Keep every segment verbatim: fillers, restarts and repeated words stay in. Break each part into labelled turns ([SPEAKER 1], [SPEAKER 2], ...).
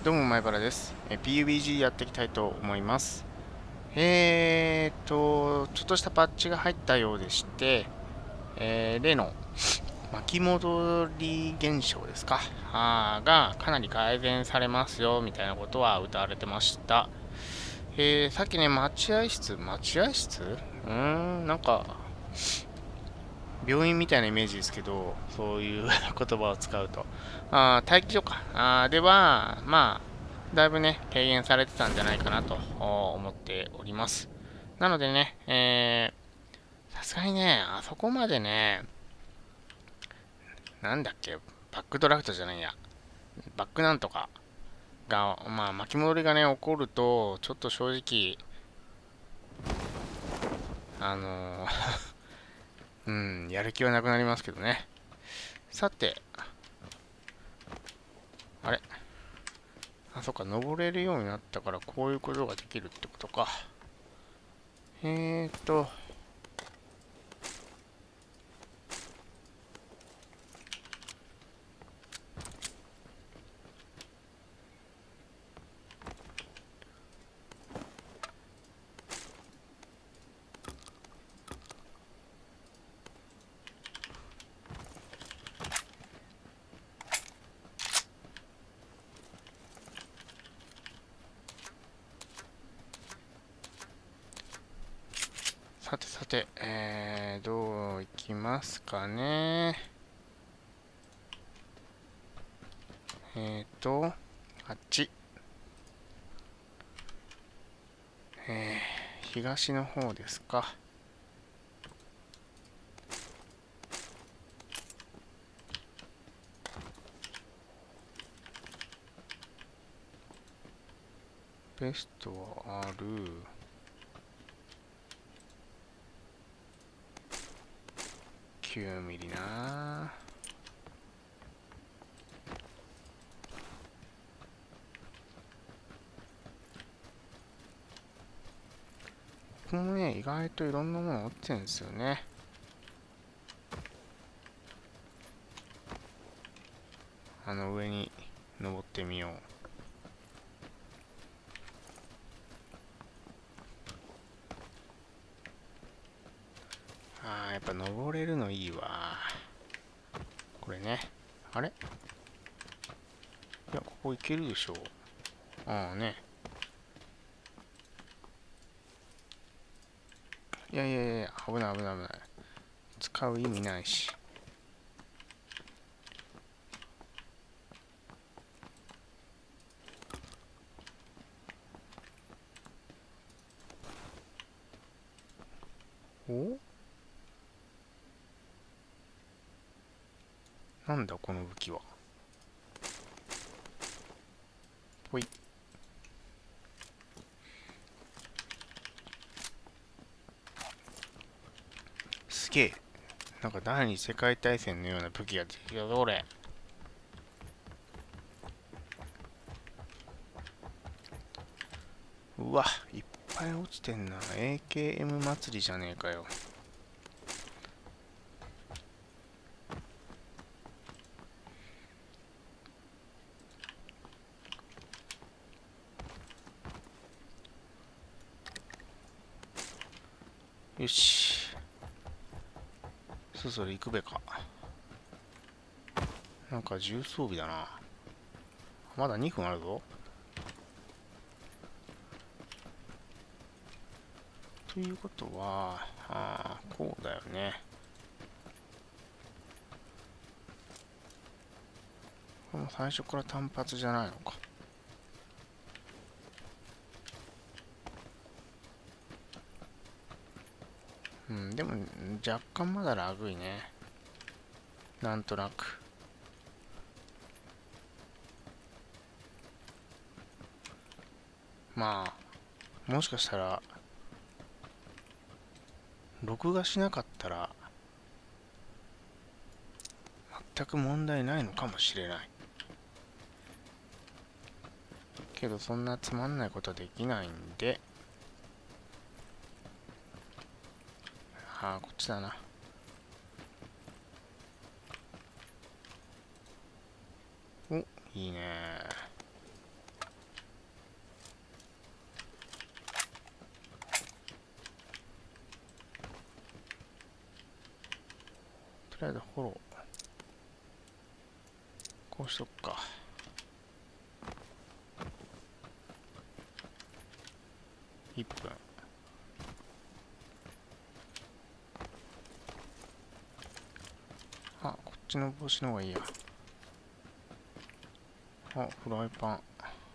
[SPEAKER 1] どうも、前原です。え ピーユービージー やっていきたいと思います。えーと、ちょっとしたパッチが入ったようでして、えー例の巻き戻り現象ですか、あーがかなり改善されますよ、みたいなことは謳われてました。えー、さっきね、待合室、待合室うーん、なんか、病院みたいなイメージですけど、そういう言葉を使うと。あー待機所か。あーでは、まあ、だいぶね、軽減されてたんじゃないかなと思っております。なのでね、えー、さすがにね、あそこまでね、なんだっけ、バックドラフトじゃないや、バックなんとかが、まあ、巻き戻りがね、起こると、ちょっと正直、あのーうん、やる気はなくなりますけどね。さて、あれあ、そっか、登れるようになったから、こういうことができるってことか。えーっと、さてさて、えー、どういきますかね。えーっと、あっち、えー、東の方ですか。ベストはある。きゅうミリな。ここもね、意外といろんなもの持ってるんですよね。あの上に登ってみよう。あー、やっぱ登れるのいいわ。これね。あれいや、ここ行けるでしょう。ああね。いやいやいや、危ない危ない危ない。使う意味ないし。おなんだこの武器は。ほい。すげえ。なんか第二次世界大戦のような武器が出てきたぞ、俺。うわ、いっぱい落ちてんな。エーケーエム 祭りじゃねえかよ。よし。そろそろ行くべか。なんか重装備だな。まだにふんあるぞ。ということは、ああ、こうだよね。これも最初から単発じゃないのか。うん、でも若干まだラグいね。なんとなく。まあ、もしかしたら、録画しなかったら、全く問題ないのかもしれない。けど、そんなつまんないことはできないんで、ああ、こっちだな。お、いいね。 りあえずフォロー。こうしとくか。いっぷん。あ、こっちの帽子の方がいいや。あ、フライパン。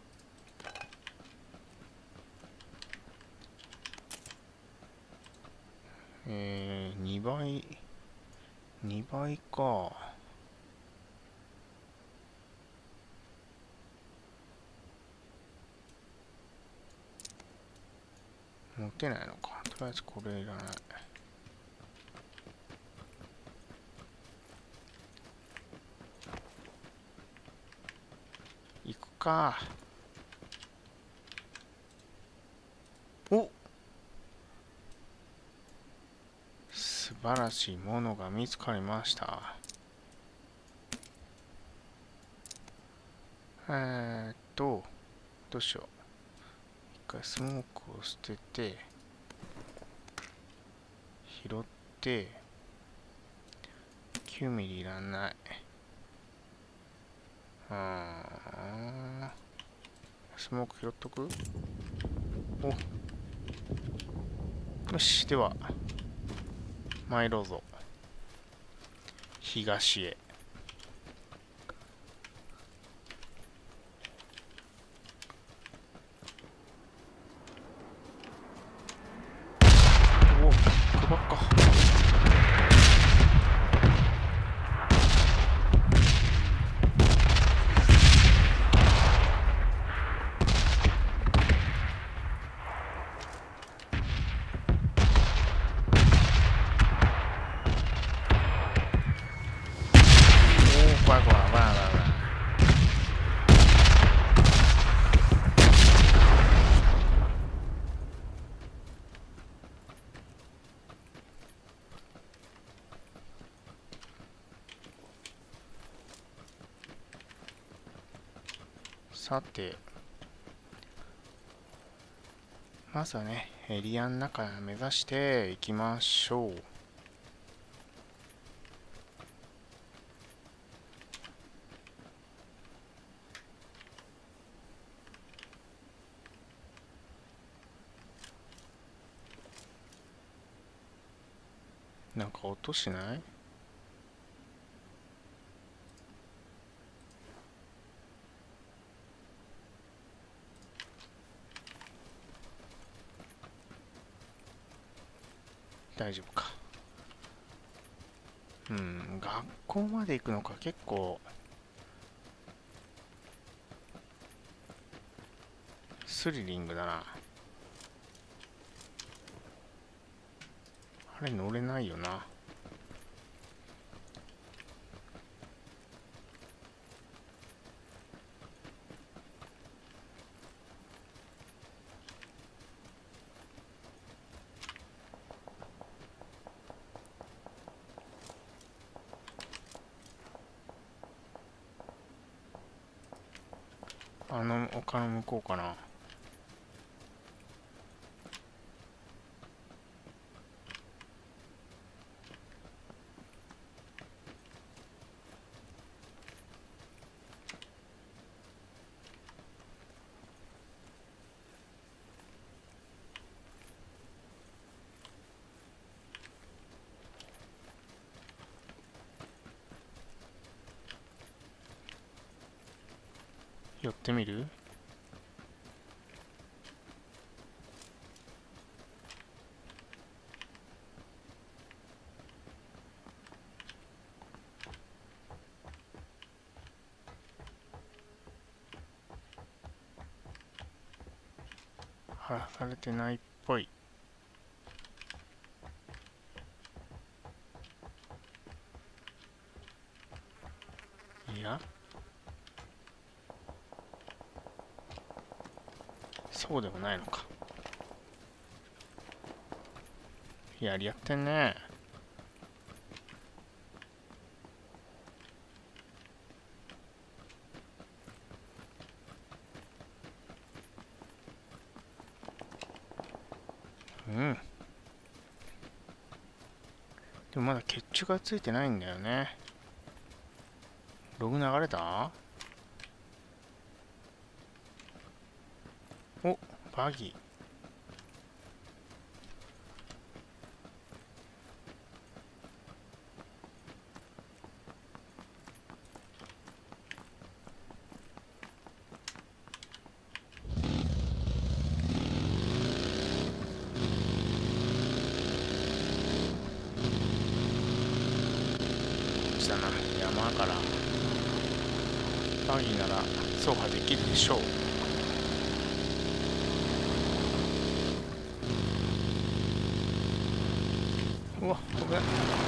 [SPEAKER 1] えー、にばい。にばいか。持てないのか。とりあえずこれいらない。行くか。お、素晴らしいものが見つかりました。えーっと、どうしよう。一回スモークを捨てて、拾って、きゅうミリいらない。あー、スモーク拾っとく？お、よし、では、参ろうぞ。東へ。お、配っか。お、怖い怖い、わらわらわら。さて、まずはね、エリアの中目指していきましょう。なんか音しない？大丈夫か。うん、学校まで行くのか、結構スリリングだな。あれ乗れないよな。あの丘の向こうかな。寄ってみる？晴らされてないっぽい。いや、そうでもないのか。やりやってんね。うん。 でもまだ血中がついてないんだよね。ログ流れた？お、バギー。だな、山からバギーなら走破できるでしょう。うわ、危ない。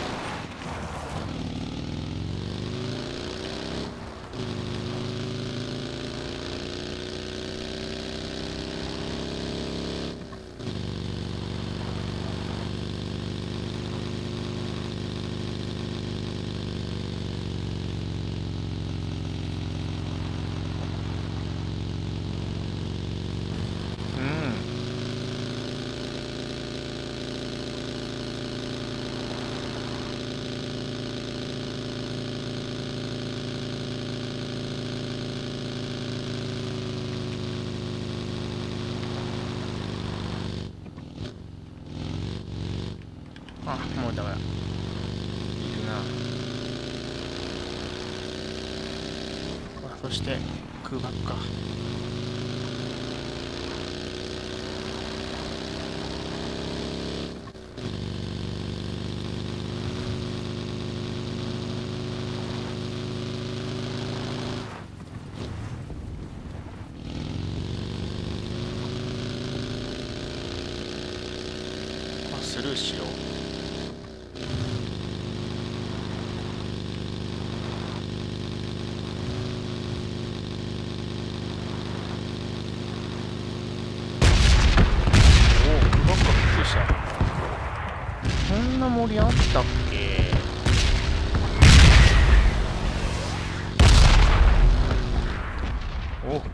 [SPEAKER 1] あ、もうダメだ。いるな。あ、そして空爆か。あ、スルーしよう。こんな森あったっけ？お、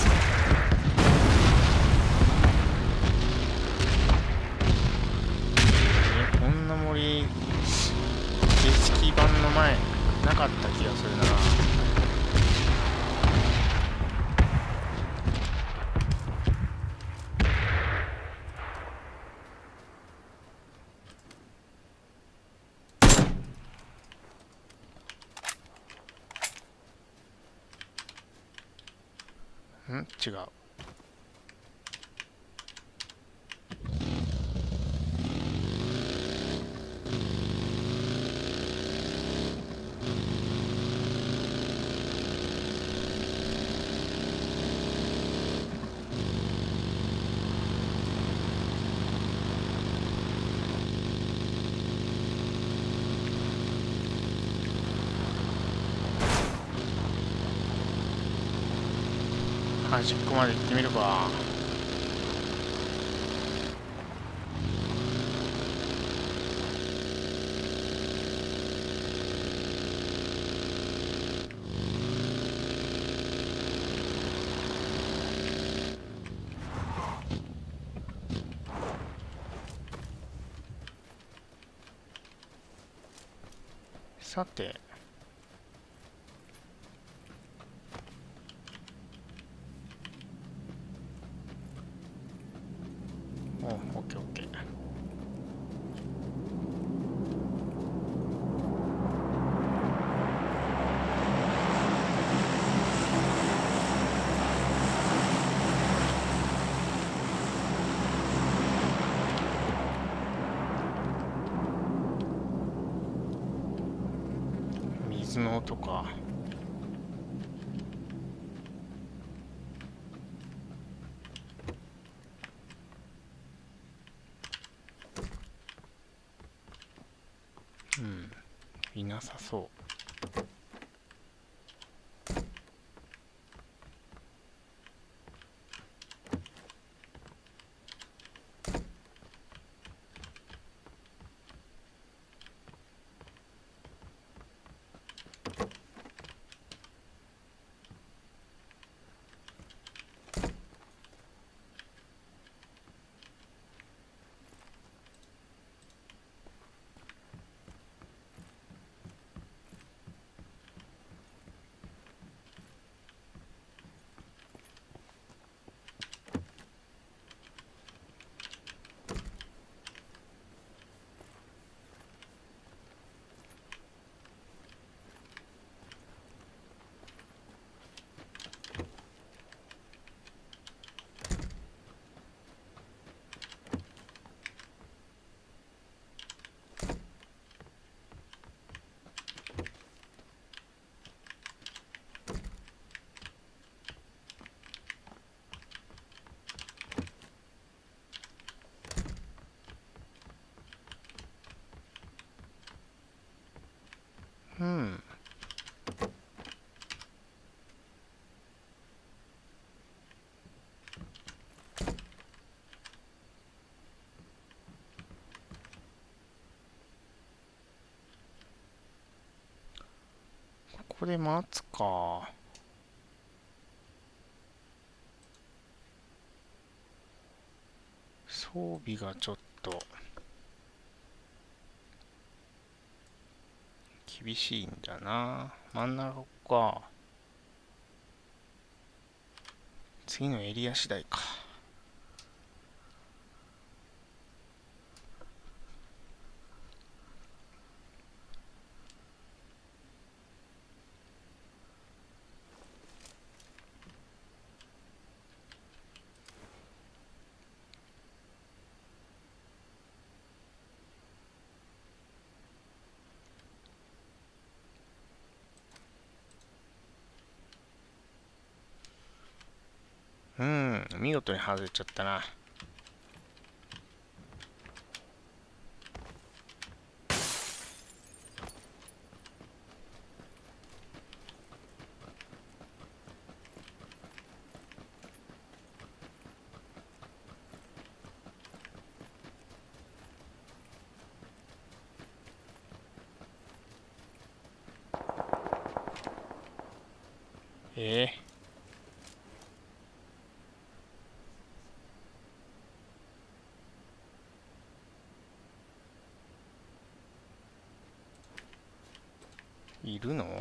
[SPEAKER 1] え、こんな森形式版の前なかった気がするな。ん？違う。端っこまで行ってみるか。さて、お、オッケーオッケー。水の音か。うん、いなさそう。 うん。ここで待つか。装備がちょっと厳しいんだな。真ん中か。次のエリア次第か。うん、見事に外れちゃったな。ええいるの？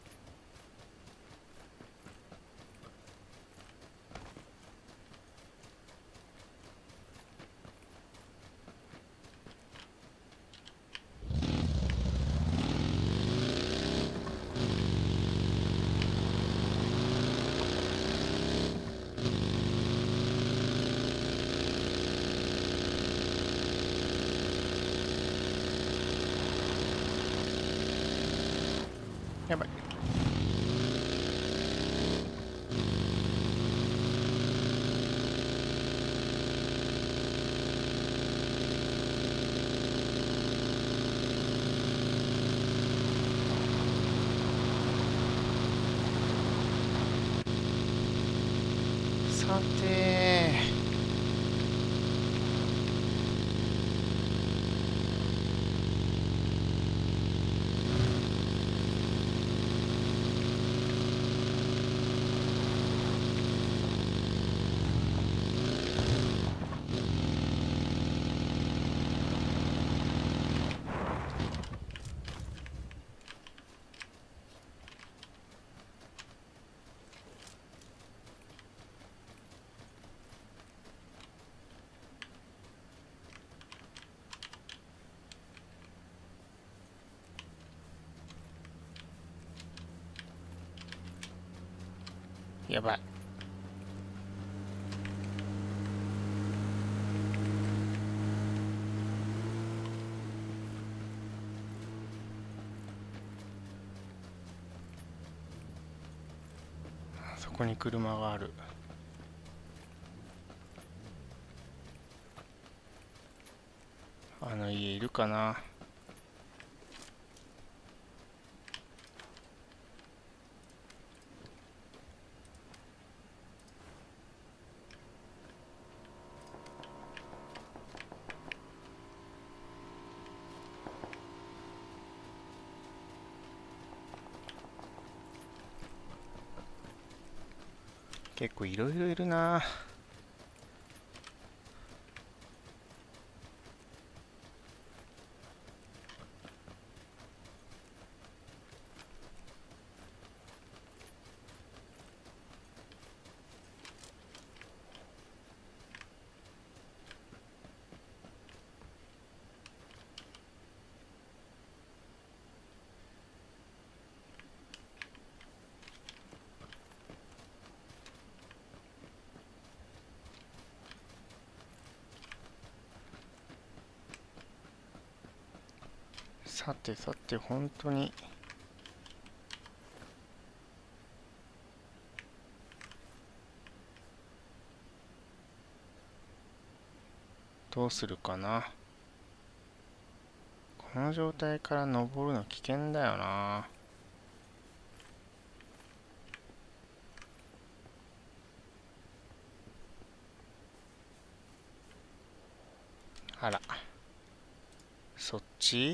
[SPEAKER 1] やばい。さて、やばい。そこに車がある。あの家いるかな。結構いろいろいるな。さてさて、本当にどうするかな。ここの状態から登るの危険だよな。あら、そっち？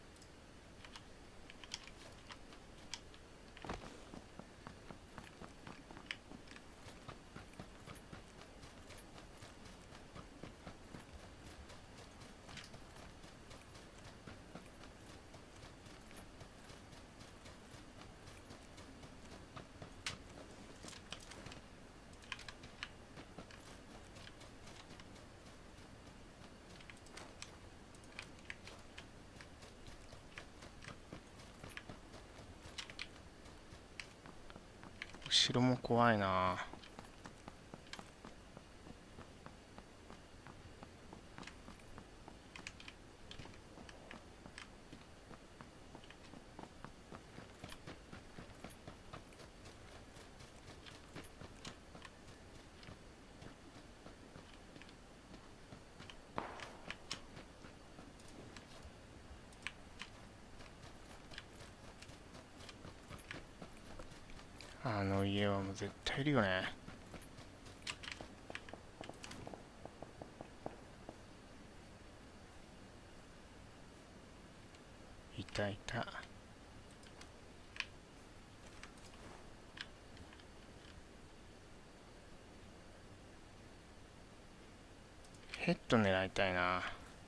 [SPEAKER 1] 後ろも怖いな。あの家はもう絶対いるよね。いたいた。ヘッド狙いたいな。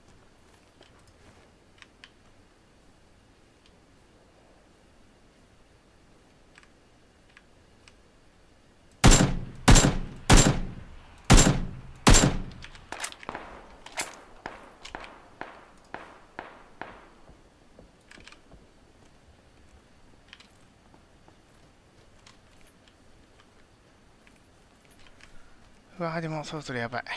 [SPEAKER 1] うわー、でもそろそろやばい。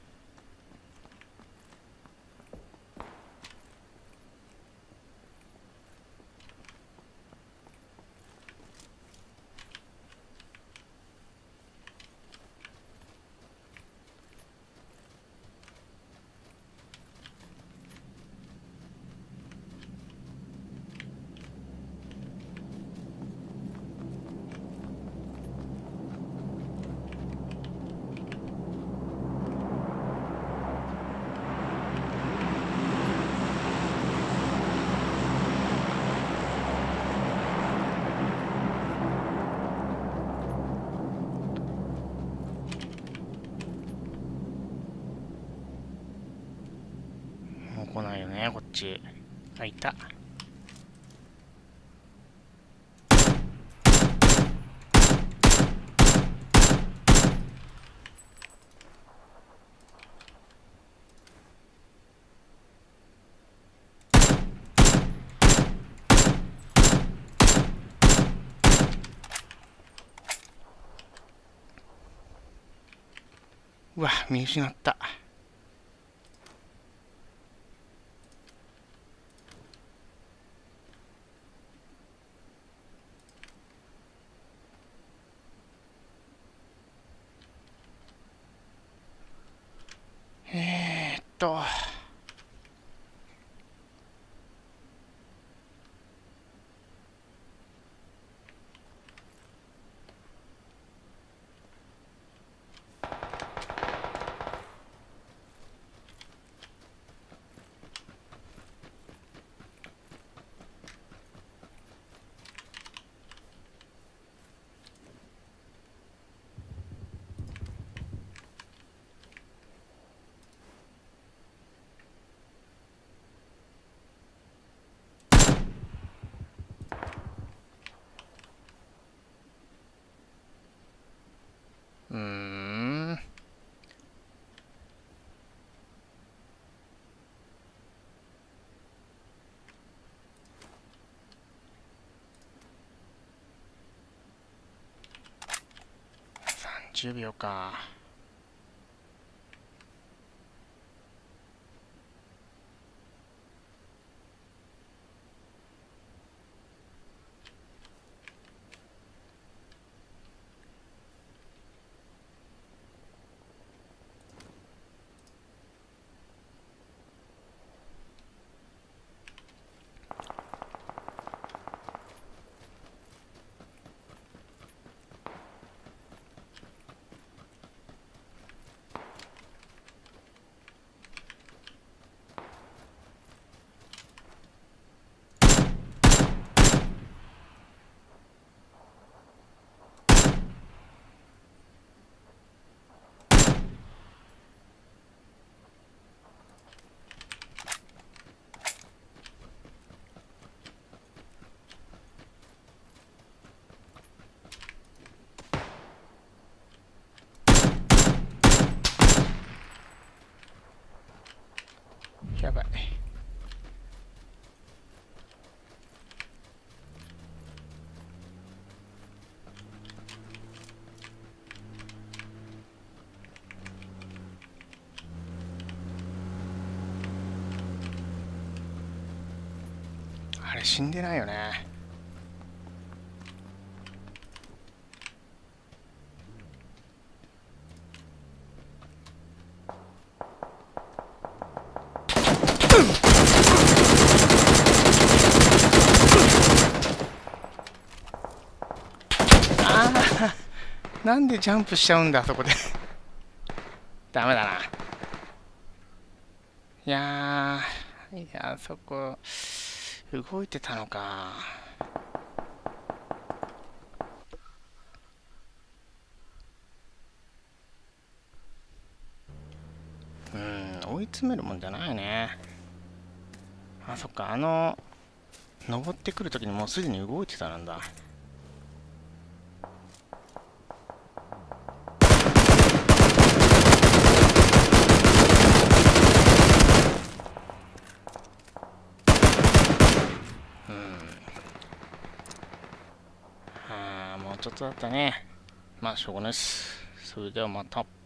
[SPEAKER 1] もう来ないよね、こっち。あ、いた。うわ、見失った。えーっと。うーん。さんじゅうびょうか。 れ死んでないよね。ああ、なんでジャンプしちゃうんだそこでダメだな。いやー、いや、そこ動いてたのか。うん、追い詰めるもんじゃないね。あ、そっか、あの登ってくるときにもうすでに動いてたなんだ。うん、あー、もうちょっとだったね。まあしょうがないです。それではまた。